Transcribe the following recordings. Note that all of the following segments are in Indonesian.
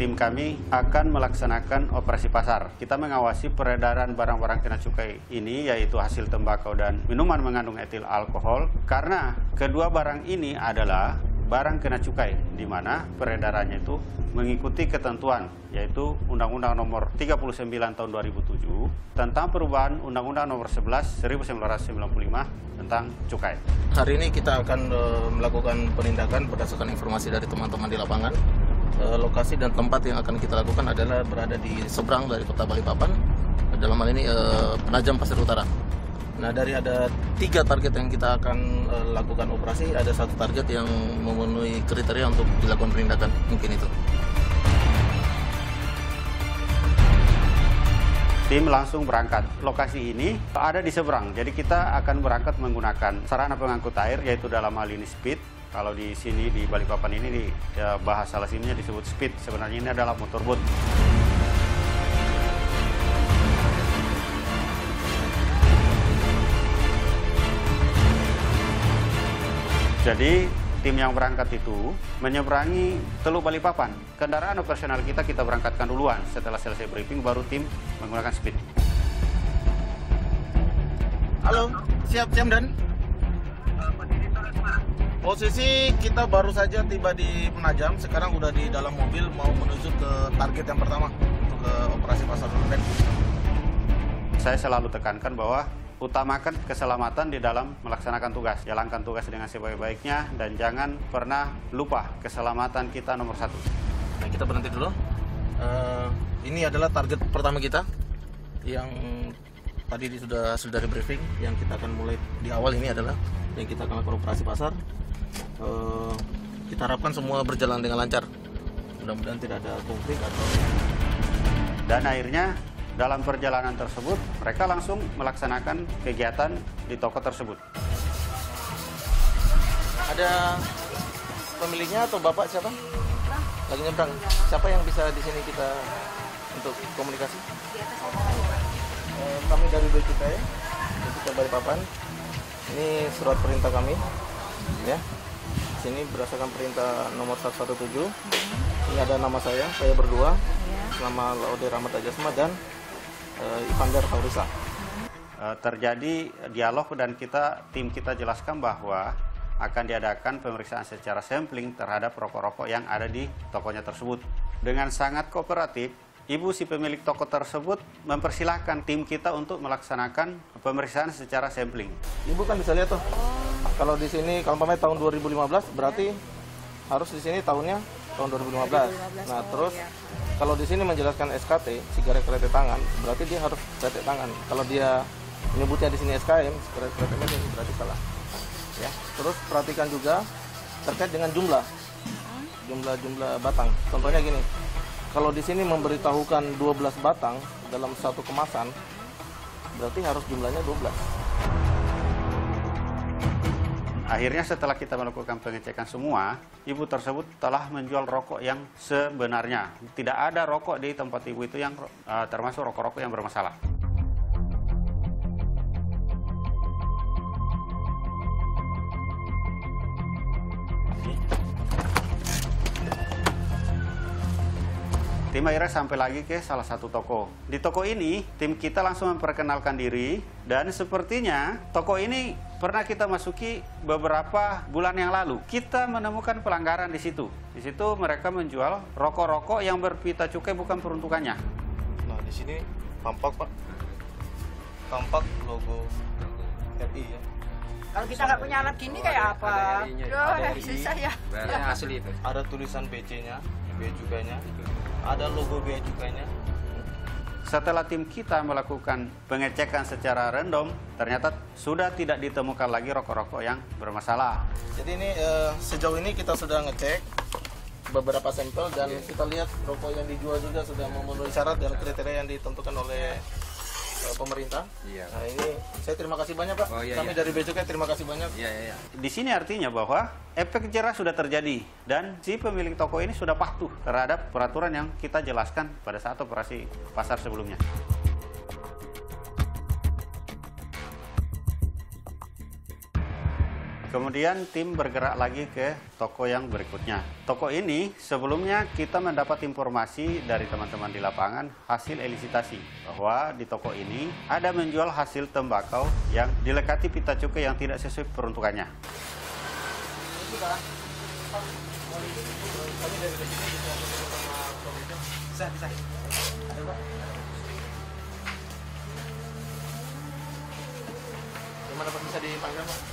tim kami akan melaksanakan operasi pasar. Kita mengawasi peredaran barang-barang kena cukai ini, yaitu hasil tembakau dan minuman mengandung etil alkohol, karena kedua barang ini adalah barang kena cukai, di mana peredarannya itu mengikuti ketentuan, yaitu Undang-Undang Nomor 39 Tahun 2007 tentang perubahan Undang-Undang Nomor 11 1995 tentang cukai. Hari ini kita akan melakukan penindakan berdasarkan informasi dari teman-teman di lapangan. Lokasi dan tempat yang akan kita lakukan adalah berada di seberang dari kota Balikpapan, dalam hal ini Penajam Pasir Utara. Nah, dari ada 3 target yang kita akan lakukan operasi, ada 1 target yang memenuhi kriteria untuk dilakukan penindakan, mungkin itu. Tim langsung berangkat. Lokasi ini ada di seberang, jadi kita akan berangkat menggunakan sarana pengangkut air, yaitu dalam hal ini speed. Kalau di sini di Balikpapan ini bahasa lasinnya disebut speed, sebenarnya ini adalah motorboat. Jadi tim yang berangkat itu menyeberangi Teluk Balikpapan. Kendaraan operasional kita berangkatkan duluan. Setelah selesai briefing baru tim menggunakan speed. Halo, siap Dan? Posisi kita baru saja tiba di Penajam, sekarang udah di dalam mobil mau menuju ke target yang pertama untuk ke operasi pasar online. Saya selalu tekankan bahwa utamakan keselamatan di dalam melaksanakan tugas. Jalankan tugas dengan sebaik-baiknya dan jangan pernah lupa keselamatan kita nomor 1. Nah, kita berhenti dulu. Ini adalah target pertama kita yang tadi sudah di briefing. Yang kita akan mulai di awal ini adalah yang kita akan lakukan operasi pasar. Kita harapkan semua berjalan dengan lancar. Mudah-mudahan tidak ada konflik atau. Dan akhirnya dalam perjalanan tersebut mereka langsung melaksanakan kegiatan di toko tersebut. Ada pemiliknya atau bapak siapa? Lagi nyebrang. Siapa yang bisa di sini kita untuk komunikasi? Kami dari Bea Cukai, Cukai Balikpapan. Ini surat perintah kami, ya. Di sini berdasarkan perintah nomor 117. Ini ada nama saya berdua, nama Laude Rahmat Ajasma dan Ivandar Faurisa. Terjadi dialog dan tim kita jelaskan bahwa akan diadakan pemeriksaan secara sampling terhadap rokok-rokok yang ada di tokonya tersebut. Dengan sangat kooperatif, ibu si pemilik toko tersebut mempersilahkan tim kita untuk melaksanakan pemeriksaan secara sampling. Ibu kan bisa lihat tuh, kalau di sini kalau tahun 2015 berarti harus di sini tahunnya tahun 2015. Nah, terus kalau di sini menjelaskan SKT, sigaret kereta tangan, berarti dia harus kereta tangan. Kalau dia menyebutnya di sini SKM, sigaret kereta mesin, berarti salah. Ya. Terus perhatikan juga terkait dengan jumlah batang. Contohnya gini, kalau di sini memberitahukan 12 batang dalam satu kemasan, berarti harus jumlahnya 12. Akhirnya setelah kita melakukan pengecekan semua, ibu tersebut telah menjual rokok yang sebenarnya. Tidak ada rokok di tempat ibu itu yang termasuk rokok-rokok yang bermasalah. Tim akhirnya sampai lagi ke salah satu toko. Di toko ini, tim kita langsung memperkenalkan diri dan sepertinya toko ini pernah kita masuki beberapa bulan yang lalu. Kita menemukan pelanggaran di situ. Di situ mereka menjual rokok-rokok yang berpita cukai bukan peruntukannya. Nah, di sini tampak, Pak. Tampak logo RI ya. Kalau kita nggak punya alat gini kayak apa? Ada Susah ya. Asli itu. Ada tulisan BC-nya, Bea Cukainya. Ada logo Bea Cukainya. Setelah tim kita melakukan pengecekan secara random, ternyata sudah tidak ditemukan lagi rokok-rokok yang bermasalah. Jadi ini sejauh ini kita sudah ngecek beberapa sampel dan kita lihat rokok yang dijual juga sudah memenuhi syarat dan kriteria yang ditentukan oleh pemerintah. Iya. Nah, ini saya terima kasih banyak, Pak. Kami dari Bea Cukai terima kasih banyak. Iya. Di sini artinya bahwa efek jerah sudah terjadi dan si pemilik toko ini sudah patuh terhadap peraturan yang kita jelaskan pada saat operasi pasar sebelumnya. Kemudian tim bergerak lagi ke toko yang berikutnya. Toko ini sebelumnya kita mendapat informasi dari teman-teman di lapangan hasil elisitasi bahwa di toko ini ada menjual hasil tembakau yang dilekati pita cukai yang tidak sesuai peruntukannya. Gimana Pak, bisa dipanggil Pak?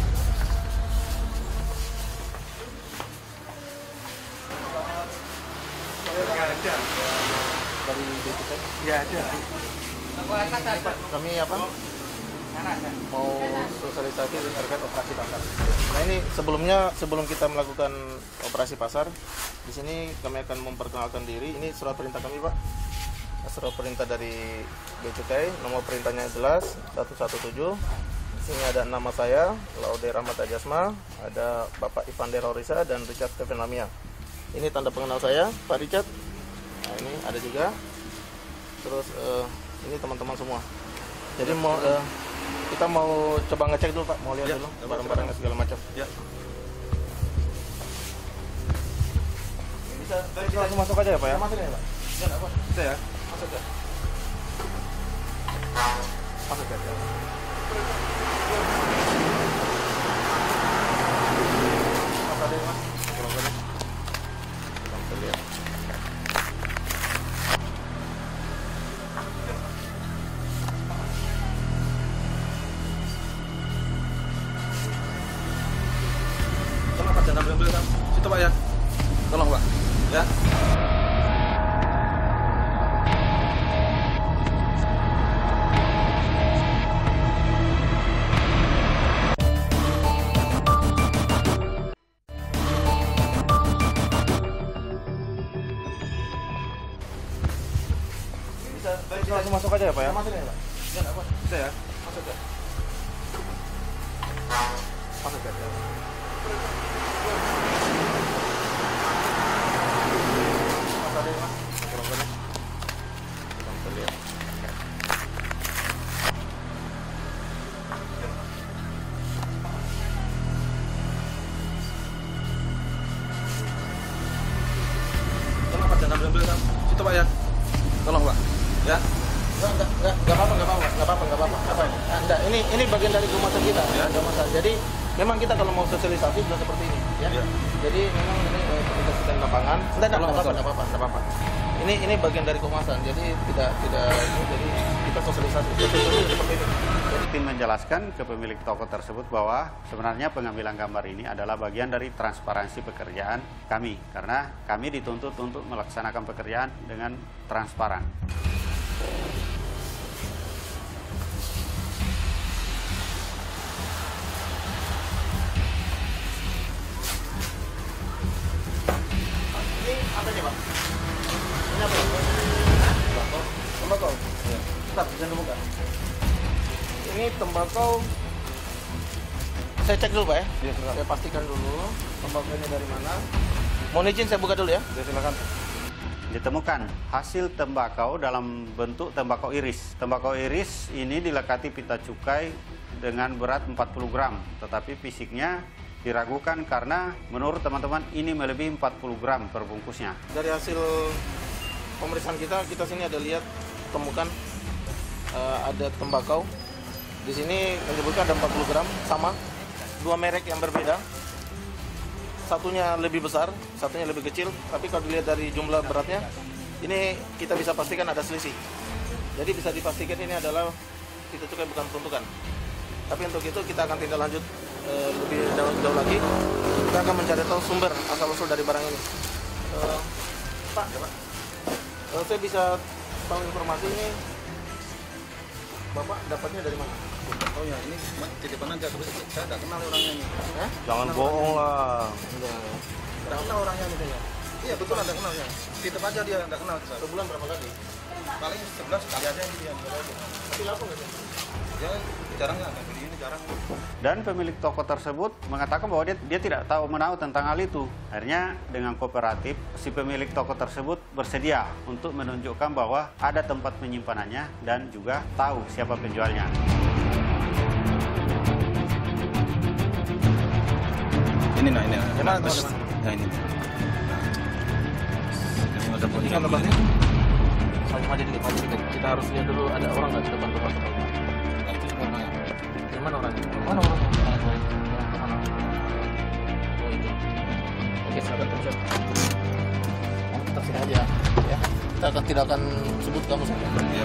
Dari BPT? Ya ada. Kami apa? Mau sosialisasi terkait operasi pasar. Nah ini sebelum kita melakukan operasi pasar, di sini kami akan memperkenalkan diri. Ini surat perintah kami Pak. Surat perintah dari Bea Cukai, nomor perintahnya jelas 117. Di sini ada nama saya, Laude Rahmat Ajasma, ada Bapak Ivan Derorisa dan Richard Kevin Lamia. Ini tanda pengenal saya, Pak Richard. Nah ini ada juga. Terus ini teman-teman semua. Jadi kita mau coba ngecek dulu Pak, mau lihat dulu barang-barangnya segala macam. Ya. Bisa langsung masuk aja ya Pak ya? Masuk ya Pak? Ya nggak apa. Bisa ya. Masuk ya. Masuk ya. Mas ada Mas? Kalau boleh. Kita lihat. Tolong Pak, jangan ambil kan. Situ Pak ya. Tolong Pak. Ya. Bisa langsung masuk aja ya Pak ya? Masuk ya Pak? Ya nggak apa. Bisa ya. Masuk ya. Masuk ya. Mas ada Mas? Kalau boleh. Kita lihat. Tolong Pak, jangan ambil kan. Situ Pak ya. Tolong Pak. Ya. Enggak apa-apa. Enggak, ini bagian dari kemasan kita. Ya. Enggak masalah. Jadi memang kita kalau mau sosialisasi sudah seperti ini, ya. Ya. Jadi memang ini kita sedang di lapangan. Enggak Tolong, apa-apa. Ini bagian dari kemasan. Jadi tidak jadi kita sosialisasi seperti ini. Jadi tim menjelaskan ke pemilik toko tersebut bahwa sebenarnya pengambilan gambar ini adalah bagian dari transparansi pekerjaan kami. Karena kami dituntut untuk melaksanakan pekerjaan dengan transparan. Ini apa ini Pak? Ini apa? Tembakau. Ya. Bentar, bisa dibuka. Ini tembakau. Saya cek dulu Pak ya. Iya, silakan. Saya pastikan dulu tembakau ini dari mana. Mohon izin saya buka dulu ya. Ya, silakan. Ditemukan hasil tembakau dalam bentuk tembakau iris. Tembakau iris ini dilekati pita cukai dengan berat 40 gram, tetapi fisiknya diragukan karena menurut teman-teman ini melebihi 40 gram per bungkusnya. Dari hasil pemeriksaan kita sini ada lihat temukan ada tembakau. Di sini menyebutkan ada 40 gram, sama dua merek yang berbeda. Satunya lebih besar, satunya lebih kecil. Tapi kalau dilihat dari jumlah beratnya, ini kita bisa pastikan ada selisih. Jadi bisa dipastikan ini adalah pita cukai bukan peruntukan. Tapi untuk itu kita akan tindak lanjut lebih jauh lagi. Kita akan mencari tahu sumber asal-usul dari barang ini. Pak, saya bisa tahu informasi ini. Bapak dapatnya dari mana? Oh ya, ini titipan aja. Saya nggak kenal orangnya ini. Jangan bohong lah. Nggak kenal orangnya ini ya. Iya betul, ada kenalnya. Titip aja dia, nggak kenal. Sebulan berapa kali? Paling 11 kali aja ini dia. Tapi laku nggak sih? Ya jarang ya, beli ini jarang. Dan pemilik toko tersebut mengatakan bahwa dia tidak tahu menahu tentang hal itu. Akhirnya dengan kooperatif, si pemilik toko tersebut bersedia untuk menunjukkan bahwa ada tempat penyimpanannya dan juga tahu siapa penjualnya. Ini nah, ini. Gimana, Nah, teman-teman? nah ini. Ini ada Ini kan tempatnya. Maju dikit. Kita harus lihat dulu ada orang nggak di depan tempat kita. Nah, itu orangnya. Gimana orangnya? Mana orangnya? Oh itu. Oke, silakan terus. Nanti kita sini aja, ya. Kita tidak akan sebut kamu saja. Iya.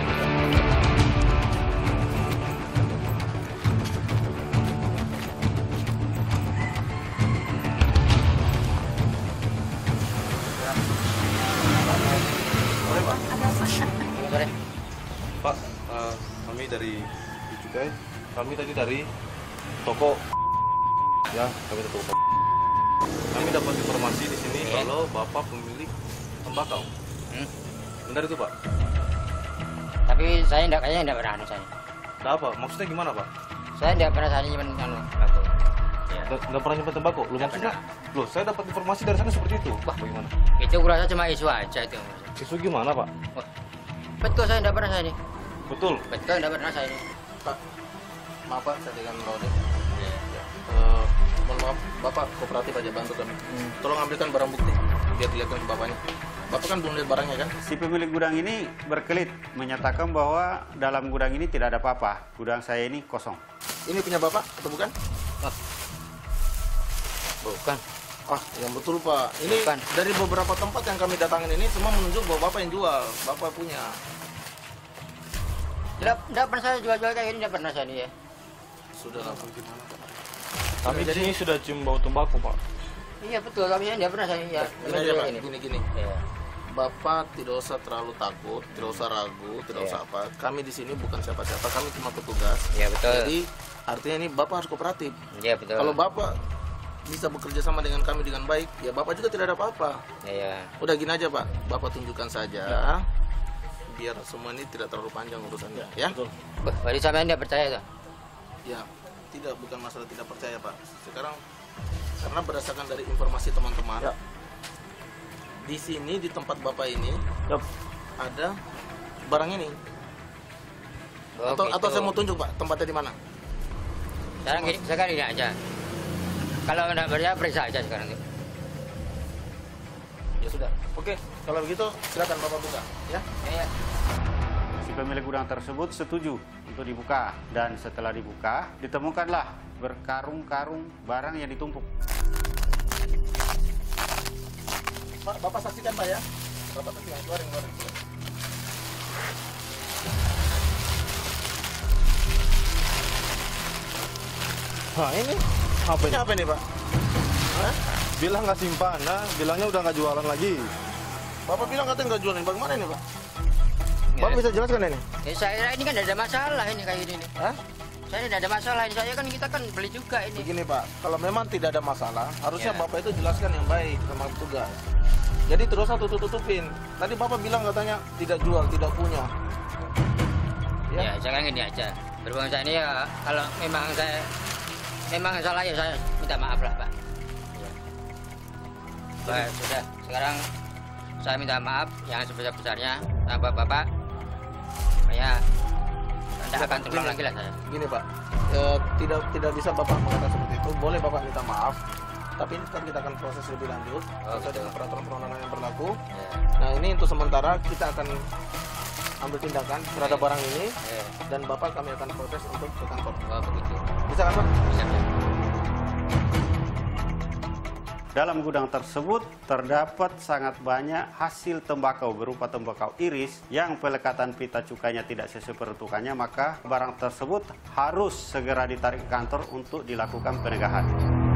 Sore. Pak, kami dari Cukai. Kami tadi dari toko. Ya, kami dari toko. Kami dapat informasi di sini kalau Bapak pemilik tembakau. Benar itu, Pak? Tapi saya kayaknya enggak pernah anu saya. Ada apa? Maksudnya gimana, Pak? Saya enggak pernah saya nyimpen anu aku. Ya. Nggak pernah nyimpen tembakau? Lu Nggak maksudnya? Loh, saya dapat informasi dari sana seperti itu. Wah. Bagaimana? Itu kurasa cuma isu aja itu. Isu gimana, Pak? Wah. Betul saya enggak pernah saya ini. Betul. Betul enggak pernah saya ini. Pak, maaf Pak, saya dengan Laude. Mohon maaf, Bapak kooperatif aja bantu kami. Tolong ambilkan barang bukti biar dilihatkan ke Bapaknya. Bapak kan belum lihat barangnya kan? Si pemilik gudang ini berkelit menyatakan bahwa dalam gudang ini tidak ada apa-apa. Gudang saya ini kosong. Ini punya Bapak atau bukan? Bukan. Ah, yang betul Pak. Ini Bukan. dari beberapa tempat yang kami datangin ini semua menunjuk bahwa Bapak yang jual. Bapak punya. Enggak pernah saya jual-jual kayak gini, enggak pernah saya ini ya. Sudah lah Pak. Gimana Pak? Kami di sini sudah cium bau tembakau, Pak. Iya betul, tapi saya enggak pernah saya ya. Gini aja Pak, gini. Iya. Bapak tidak usah terlalu takut, tidak usah ragu, tidak Iya. usah apa. Kami di sini bukan siapa-siapa, kami cuma petugas. Iya betul. Jadi artinya ini Bapak harus kooperatif. Iya betul. Kalau Bapak bisa bekerja sama dengan kami dengan baik, ya Bapak juga tidak ada apa-apa. Iya. Udah gini aja Pak, Bapak tunjukkan saja, biar semua ini tidak terlalu panjang urusannya, ya? Wah, berarti sama enggak percaya tuh. Ya, tidak, bukan masalah tidak percaya Pak. Sekarang karena berdasarkan dari informasi teman-teman, di sini di tempat Bapak ini ada barang ini. Oh, Atau gitu. saya mau tunjuk Pak tempatnya di mana? Sekarang ini aja. Kalau enggak percaya periksa aja sekarang itu. Ya sudah. Oke, kalau begitu silakan Bapak buka, ya. Iya. Si pemilik gudang tersebut setuju untuk dibuka dan setelah dibuka ditemukanlah berkarung-karung barang yang ditumpuk. Pak, Bapak saksikan Pak ya. Bapak saksikan, keluarin. Nah, ini apa Ini apa ini Pak? Hah? Bilang nggak simpanan, bilangnya udah nggak jualan lagi. Bapak bilang katanya nggak jual ini, bagaimana ini Pak? Ya. Bapak bisa jelaskan ini? Ya, saya ini kan tidak ada masalah ini kayak gini nih. Hah? Saya tidak ada masalah ini. Saya kan kita kan beli juga ini. Begini Pak, kalau memang tidak ada masalah, harusnya Ya. Bapak itu jelaskan yang baik sama petugas. Jadi terus tutup-tutupin. Tadi Bapak bilang katanya tidak jual, tidak punya. Ya, sekarang ini aja. Berhubung saya ini ya, kalau memang salah ya saya minta maaf lah Pak. Ya. Baik, sudah. Sekarang saya minta maaf yang sebesar-besarnya sama Bapak. Ya, tidak akan terulang lagi lah saya. Gini Pak, tidak bisa Bapak mengatakan seperti itu. Boleh Bapak minta maaf, tapi ini kan kita akan proses lebih lanjut sesuai gitu. dengan peraturan perundangan yang berlaku. Ya. Nah ini untuk sementara kita akan ambil tindakan terhadap barang ini Ya. dan Bapak kami akan proses untuk ke kantor. Oh, begitu. Bisa kan Pak? Bisa, ya. Dalam gudang tersebut terdapat sangat banyak hasil tembakau berupa tembakau iris yang pelekatan pita cukainya tidak sesuai peruntukannya, maka barang tersebut harus segera ditarik ke kantor untuk dilakukan penegahan.